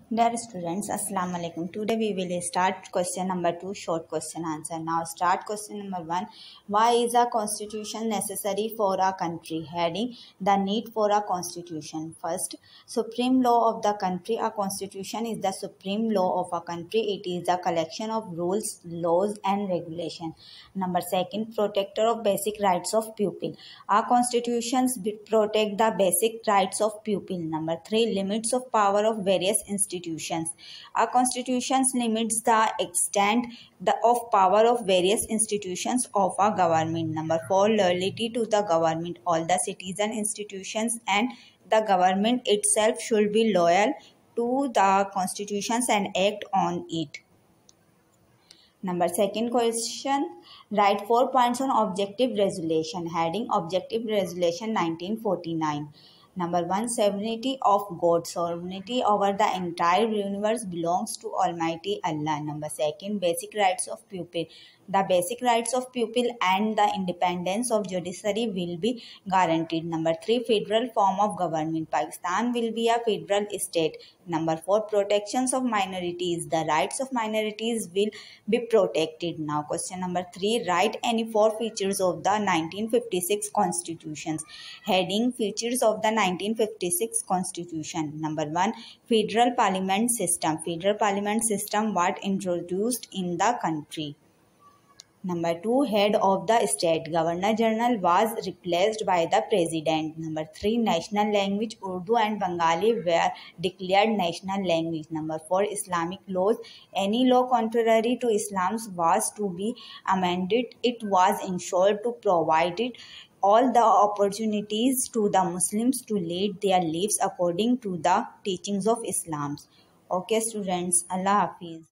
Dear students, Assalamu alaikum. Today we will start question number 2, short question answer. Now start question number 1. Why is a constitution necessary for a country? Heading: the need for a constitution. First, supreme law of the country. A constitution is the supreme law of a country. It is a collection of rules, laws and regulation. Number second, protector of basic rights of pupil. Our constitutions protect the basic rights of pupil. Number 3, limits of power of various institutions. Our constitutions limits the extent of power of various institutions of our government. Number 4, loyalty to the government. All the citizen institutions and the government itself should be loyal to the constitutions and act on it. Number second question, write 4 points on objective resolution. Heading: Objective Resolution 1949. Number 1, sovereignty of God. Sovereignty over the entire universe belongs to Almighty Allah. Number 2, basic rights of pupil. The basic rights of pupil and the independence of judiciary will be guaranteed. Number 3, federal form of government. Pakistan will be a federal state. Number 4, protections of minorities. The rights of minorities will be protected. Now question number 3, write any 4 features of the 1956 constitutions. Heading: features of the 1956 constitution. Number 1, federal parliament system. Federal parliament system was introduced in the country. Number 2, head of the state. Governor General was replaced by the president. Number 3, national language. Urdu and Bengali were declared national language. Number 4, Islamic laws. Any law contrary to Islam was to be amended. It was ensured to provide all the opportunities to the Muslims to lead their lives according to the teachings of Islam. Okay students, Allah Hafiz.